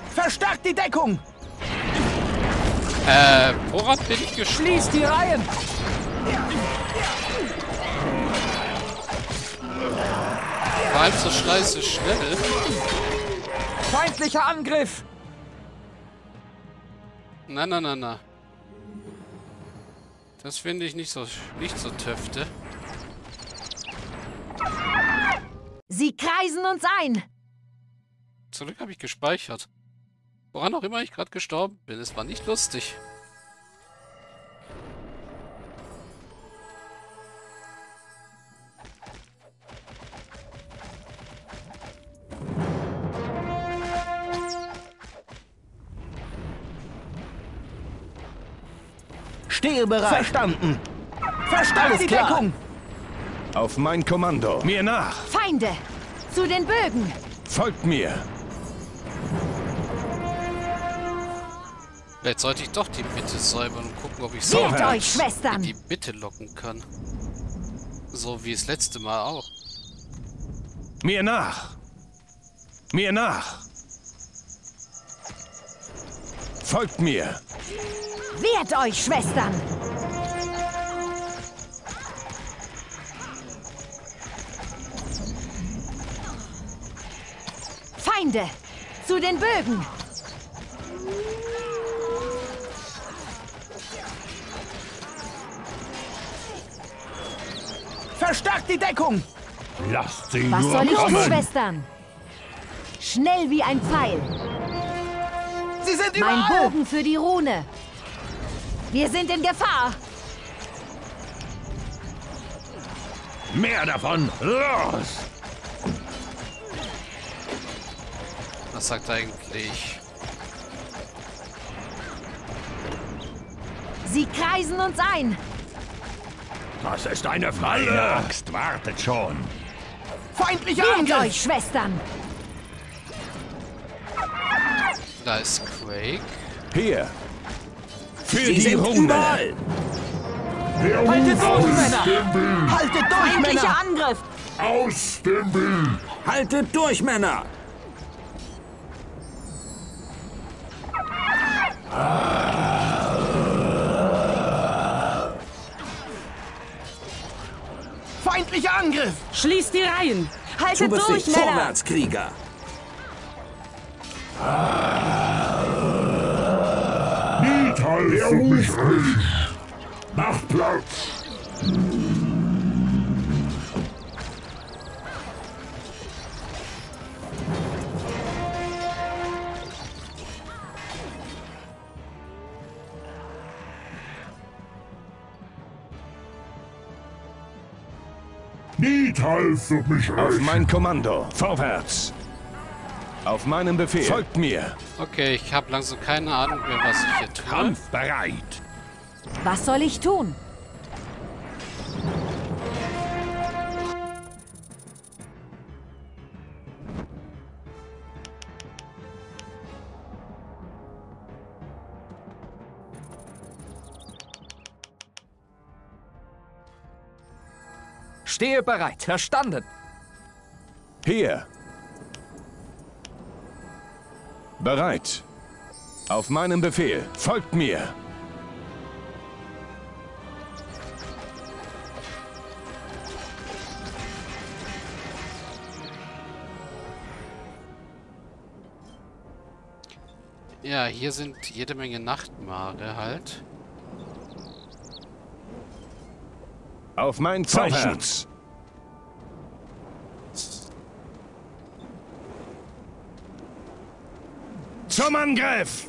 Verstärkt die Deckung! Woran bin ich gestorben? Schließt die Reihen! Vor allem so scheiße schnell. Feindlicher Angriff! Na. Das finde ich nicht so töfte. Sie kreisen uns ein. Zum Glück habe ich gespeichert. Woran auch immer ich gerade gestorben bin. Es war nicht lustig. Stehe bereit! Verstanden! Verstanden die Deckung! Auf mein Kommando. Mir nach! Feinde! Zu den Bögen! Folgt mir! Vielleicht sollte ich doch die Mitte säubern und gucken, ob ich Wehrt so euch, in Schwestern! die Mitte locken kann. So wie das letzte Mal auch. Mir nach! Mir nach! Folgt mir! Wehrt euch, Schwestern! Feinde! Zu den Bögen! Verstärkt die Deckung! Lasst sie Was nur soll ich tun, kommen! Schwestern? Schnell wie ein Pfeil. Sie sind Mein überall! Bogen für die Rune. Wir sind in Gefahr. Mehr davon! Los! Was sagt er eigentlich? Sie kreisen uns ein. Das ist eine Falle! Meine Axt wartet schon! Feindlicher Wehrt Angriff! euch, Schwestern! Da ist Quake. Hier! Für Sie die sind Runde! überall! Haltet durch, Männer! Haltet durch, Feindlicher Männer! Angriff! Aus dem Bild! Haltet durch, Männer! Feindlicher Angriff! Schließt die Reihen! Haltet durch, Befehl, Männer! vorwärts, Krieger! Nital für mich recht! Macht Platz! Nital für mich Auf recht! mein Kommando. Vorwärts! Auf meinen Befehl. Folgt mir! Okay, ich habe langsam keine Ahnung mehr, was ich hier tue. Kampfbereit! Was soll ich tun? Stehe bereit! Verstanden! Hier! Bereit! Auf meinen Befehl. Folgt mir! Ja, hier sind jede Menge Nachtmare halt. Auf mein Zeichen! Vorwärts! Zum Angriff!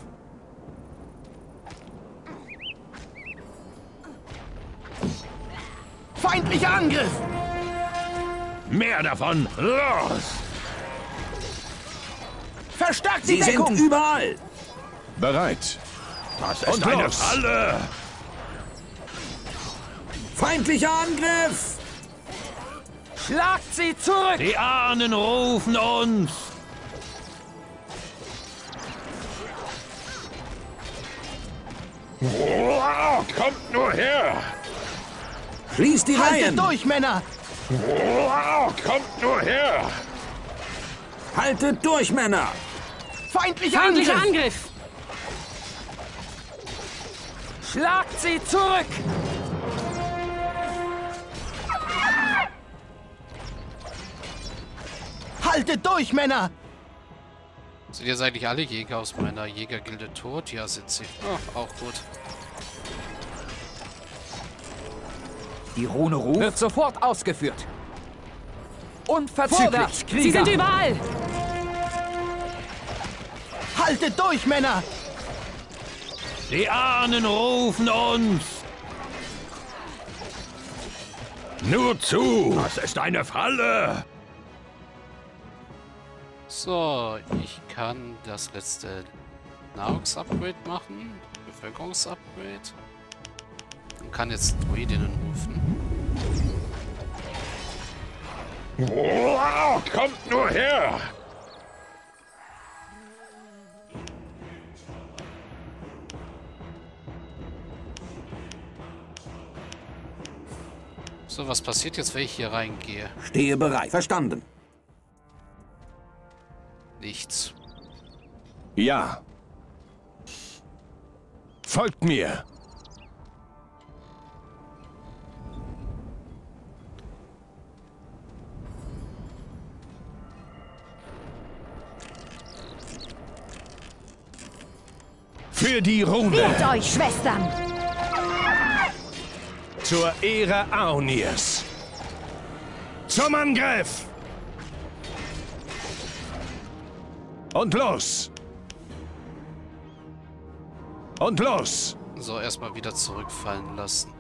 Feindlicher Angriff! Mehr davon! Los! Verstärkt die Sie Deckung! sind überall! Bereit! Das ist Und eine los. Falle! Feindlicher Angriff! Schlagt sie zurück! Die Ahnen rufen uns! Oh, kommt nur her! Schließt die Haltet Reihen! durch, Männer! Oh, kommt nur her! Haltet durch, Männer! Feindlicher Feindlicher Angriff! Angriff! Schlagt sie zurück! Haltet durch, Männer! Sind jetzt eigentlich alle Jäger aus meiner Jägergilde tot? Ja, sind sie. Oh, auch gut. Die Rune ruft. Wird sofort ausgeführt. Unverzüglich, Vorwärts! Krieger! Sie sind überall! Haltet durch, Männer! Die Ahnen rufen uns. Nur zu. Das ist eine Falle. So, ich kann das letzte Nahrungsupgrade machen. Bevölkerungsupgrade. Und kann jetzt Druidinnen rufen. Wow, kommt nur her! So, was passiert jetzt, wenn ich hier reingehe? Stehe bereit. Verstanden. Nichts. Ja. Folgt mir. Für die Rune. Wehrt euch, Schwestern! Zur Ehre Aunirs. Zum Angriff! Und los! Und los! So, erstmal wieder zurückfallen lassen.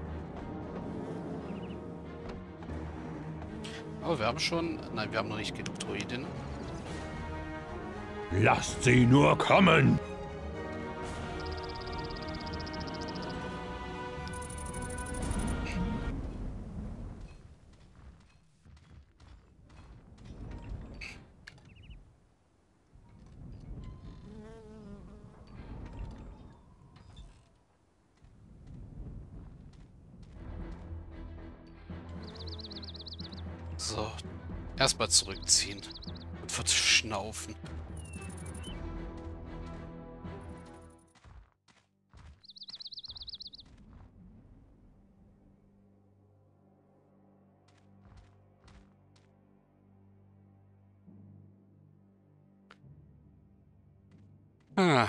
Oh, wir haben schon... Nein, wir haben noch nicht genug Druiden. Lasst sie nur kommen. So, erstmal zurückziehen und verschnaufen. Ah.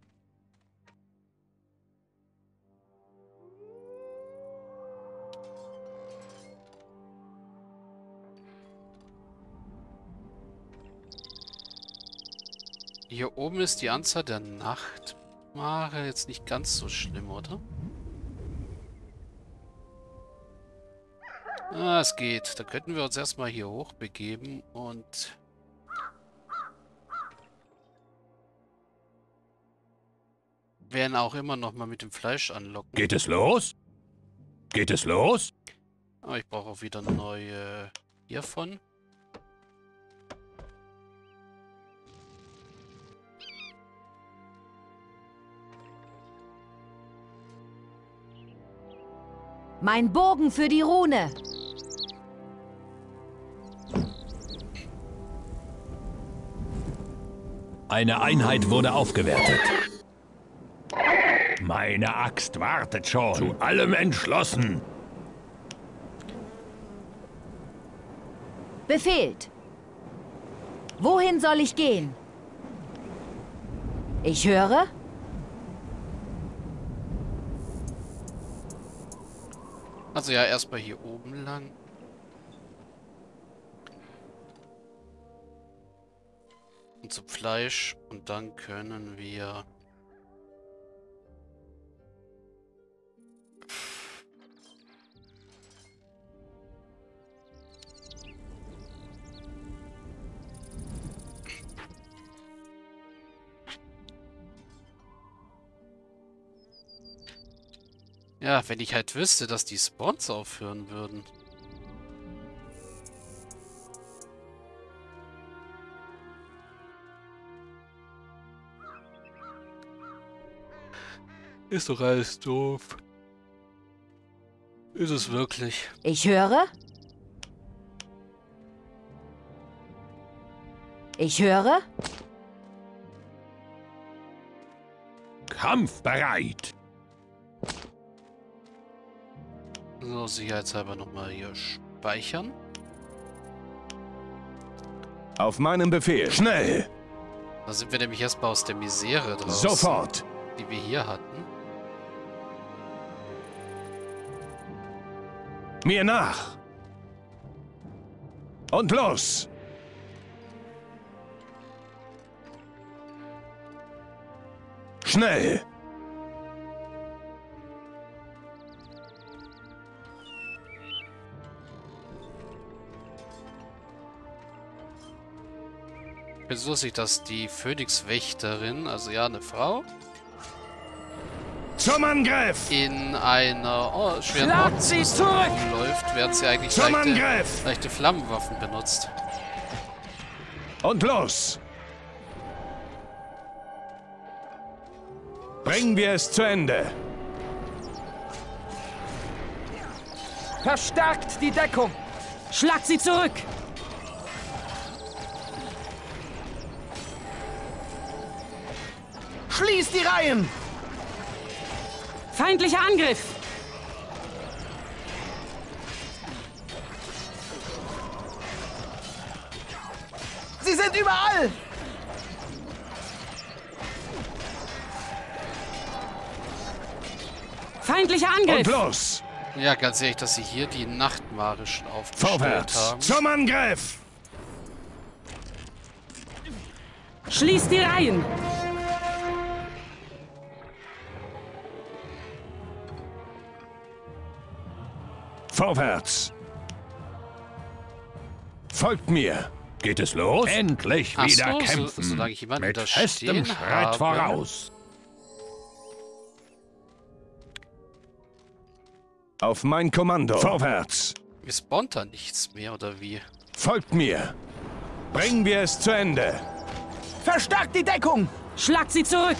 Hier oben ist die Anzahl der Nachtmare jetzt nicht ganz so schlimm, oder? Ah, es geht. Da könnten wir uns erstmal hier hoch begeben und... werden auch immer noch mal mit dem Fleisch anlocken. Geht es los? Geht es los? Aber ich brauche auch wieder neue hiervon. Mein Bogen für die Rune! Eine Einheit wurde aufgewertet. Meine Axt wartet schon. Zu allem entschlossen. Befehlt! Wohin soll ich gehen? Ich höre? Also ja, erstmal hier oben lang. Und zum Fleisch. Und dann können wir... Ja, wenn ich halt wüsste, dass die Spawns aufhören würden. Ist doch alles doof. Ist es wirklich? Ich höre? Ich höre? Kampfbereit. So, sicherheitshalber nochmal hier speichern. Auf meinen Befehl. Schnell! Da sind wir nämlich erstmal aus der Misere draus, Sofort! die wir hier hatten. Mir nach! Und los! Schnell! Ich finde es lustig, dass die Phönixwächterin, also ja, eine Frau, Zum Angriff! in einer schweren Schlagt sie Ordensrüstung zurück! läuft, während sie eigentlich Zum Angriff! leichte Flammenwaffen benutzt. Und los! Bringen wir es zu Ende! Verstärkt die Deckung! Schlagt sie zurück! Schließt die Reihen! Feindlicher Angriff! Sie sind überall! Feindlicher Und Angriff! los! Ja, ganz ehrlich, dass sie hier die Nachtmare schon aufgestellt Vorwärts! haben. Zum Angriff! Schließt die Reihen! Vorwärts! Folgt mir! Geht es los? Endlich Ach wieder so, kämpfen. solange ich jemanden Mit da festem stehen Schritt habe. voraus. Auf mein Kommando! Vorwärts! Mir spawnt da nichts mehr, oder wie? Folgt mir! Bringen wir es zu Ende! Verstärkt die Deckung! Schlagt sie zurück!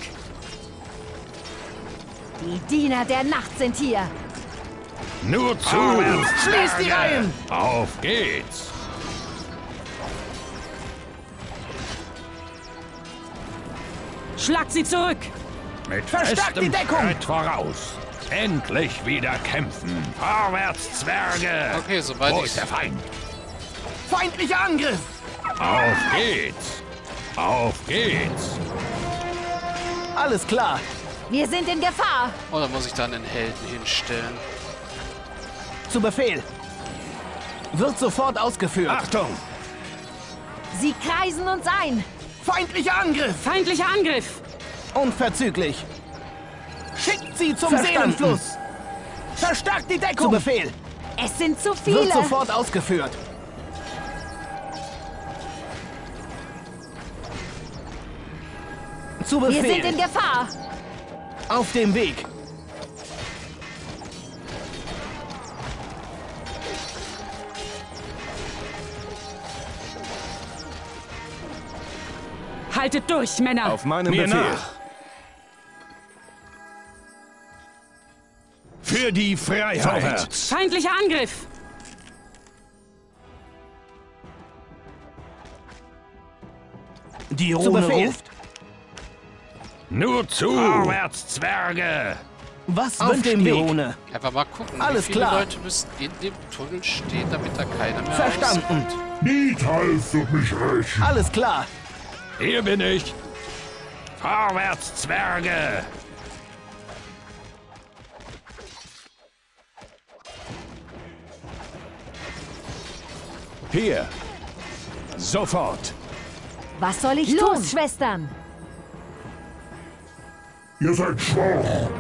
Die Diener der Nacht sind hier. Nur zu! Schließt die Reihen! Auf geht's! Schlagt sie zurück! Mit Verstärkt die festem Deckung! Schritt voraus. Endlich wieder kämpfen. Vorwärts, Zwerge! Okay, sobald Wo ich- ist der Feind? Feindlicher Angriff! Auf geht's! Auf geht's! Alles klar! Wir sind in Gefahr. Oh, da muss ich dann einen Helden hinstellen. Zu Befehl! Wird sofort ausgeführt! Achtung! Sie kreisen uns ein. Feindlicher Angriff! Feindlicher Angriff! Unverzüglich! Schickt sie zum Verstanden. Seelenfluss! Verstärkt die Deckung! Zu Befehl! Es sind zu Wird viele. sofort ausgeführt! Zu Wir sind in Befehl! Gefahr. Auf dem Weg! Haltet durch, Männer! Auf meinen Mir Befehl! nach. Für die Freiheit! Vorwärts! Feindlicher Angriff! Die Zu Rune Befehl! ruft! Nur zu! Vorwärts, Zwerge! Was Auf wünscht dem die Weg. Rune? Einfach mal gucken, Alles wie viele klar. Leute müssen in dem Tunnel stehen, damit da keiner mehr Verstanden. rauskommt. Nithals wird mich rächen. Alles klar! Hier bin ich! Vorwärts, Zwerge! Hier! Sofort! Was soll ich tun? Los, Schwestern. Ihr seid schwach.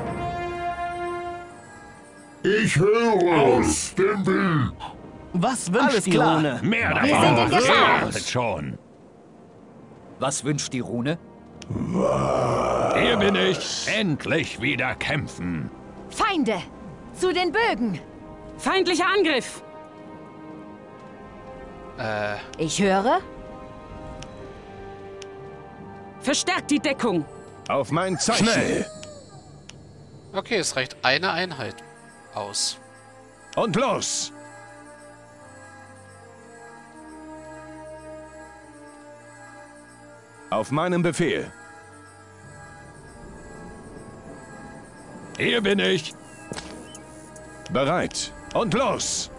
Ich höre es, den Bild. Was wünscht Alles die klar. Rune? Mehr Wir davon! sind in Gefahr. Wartet schon! Was wünscht die Rune? Hier bin ich! Endlich wieder kämpfen! Feinde. Zu den Bögen. Feindlicher Angriff! Ich höre. Verstärkt die Deckung! Auf mein Zeichen! Schnell! Okay, es reicht eine Einheit aus. Und los! Auf meinen Befehl! Hier bin ich. Bereit. Und los!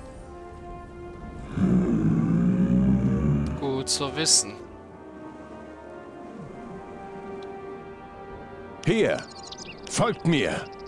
Gut zu wissen. Hier. Folgt mir.